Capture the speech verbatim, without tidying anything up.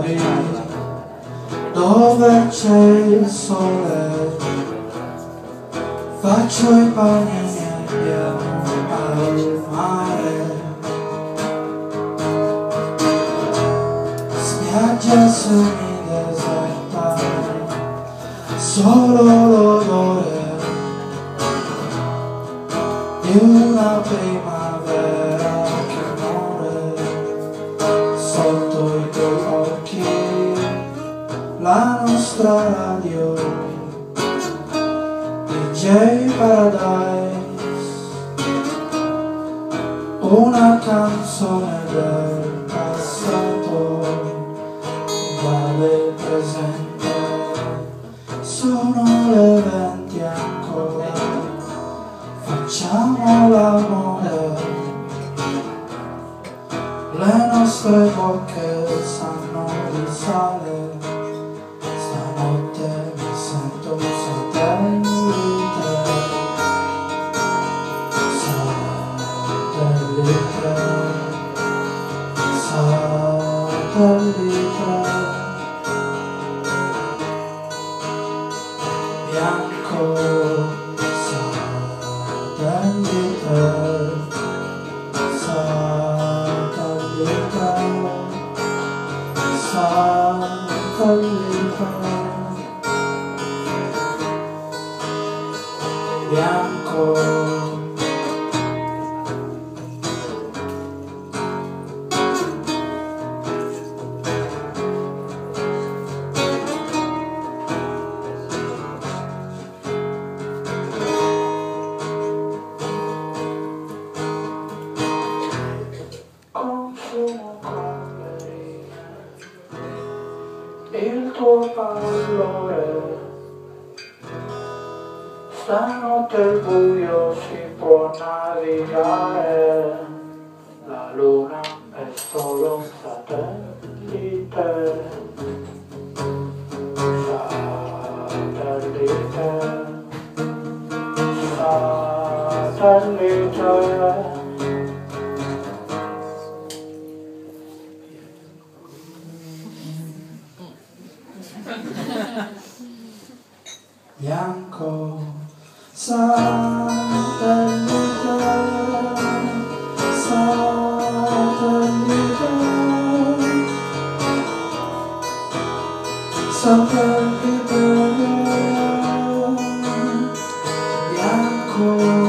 fuori dove c'è il sole, faccio i bagni e andiamo al mare, spiaggia semideserta, solo l'odore di una primavera che muore sotto i tuoi occhi, la nostra radio D J Paradise, una canzone del passato uguale presente, sono le venti ancora, facciamo l'amore, le nostre bocche sanno di sale, stanotte mi sento un satellite, satellite, satellite, bianco, satellite, satellite, satellite, bianco. Consumo con lei il tuo pallore, stanotte il buio si può navigare, la luna è solo un satellite, satellite, satellite. Bianco, satellite, satellite, satellite, bianco.